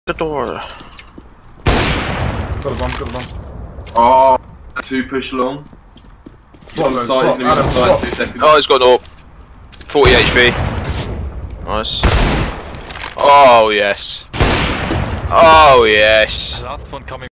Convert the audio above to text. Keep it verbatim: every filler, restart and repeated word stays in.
The door. Got a bomb, got a bomb. Oh, two push long. Swap, On the though, side, swap, he's gonna be on the Adam, side swap. in two seconds. Oh, he's got no. forty H P. Nice. Oh, yes. Oh, yes. Last one coming.